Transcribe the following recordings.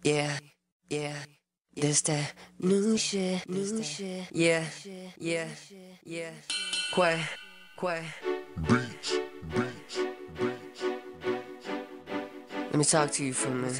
Yeah, yeah. This that new shit. Yeah, yeah, yeah. Quay. Beats. Let me talk to you for a minute.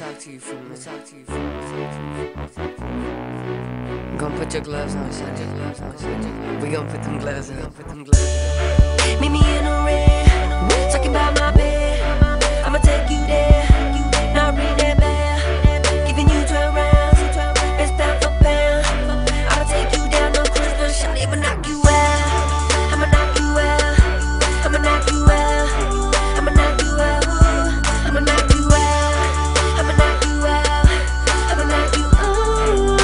I'm gonna put your gloves on, son. We gonna put them gloves on. Meet me in the red, talking about my bed. I'ma take you there, now ring that bell. Giving you 12 rounds, best pound for pound. I'ma take you down, no cruise, no shot, I'ma knock you out. I'ma knock you out, I'ma knock you out, I'ma knock you out, I'ma knock you out, I'ma knock you out, I'ma knock you out,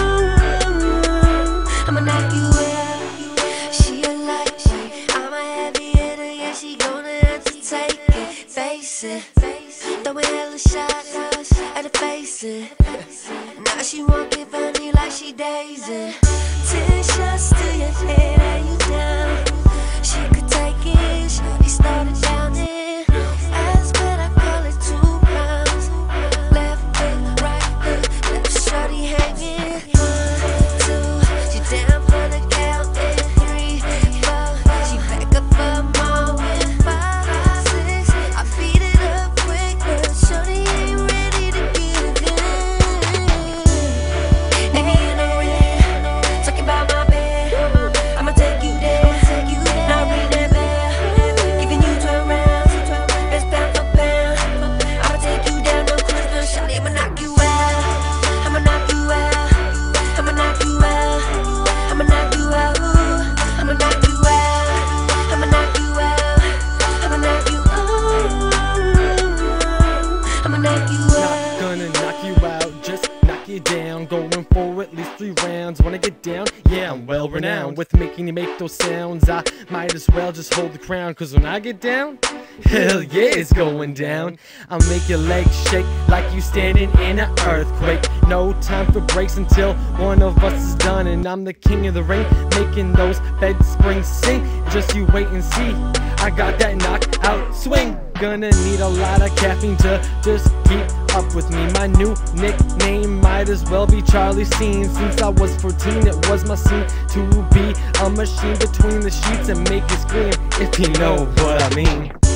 I'ma knock you out. She a light, I'm a heavy hitter, yeah, she gonna have to take it, face it. Throwing hella shots at her face it. Now she won't give honey like she Daisy. 10 shots to your head and you down. She could take it, shorty started downing. That's what I call it, 2 rounds. Left hook, right hook, left shorty hanging. 1, 2, she down for the count. And 3, 4, she back up for more. And 5, 6, I beat it up quick, but shorty ain't ready to give in. Leave me in the red, talking about my bed. I'ma take you there, now ring that bell. Giving you 12 rounds, best pound for pound. I'ma take you down, no cruise, no shot, I'ma knock you out. I'ma knock you out, I'ma knock you out, I'ma knock you out, I'ma knock you out, I'ma knock you out, I'ma knock you out, I'ma knock you out. Not gonna knock you out, just knock you down. Going for at least 3 rounds. Wanna get down? Yeah, I'm well renowned with making you make those sounds. I might as well just hold the crown, cause when I get down, hell yeah, it's going down. I'll make your legs shake like you standing in an earthquake. No time for breaks until one of us is done. And I'm the king of the ring, making those bed springs sing. Just you wait and see, I got that knockout swing. Gonna need a lot of caffeine to just keep up with me. My new nickname might as well be Charlie Scene. Since I was 14, it was my scene to be a machine between the sheets and make you scream, if you know what I mean.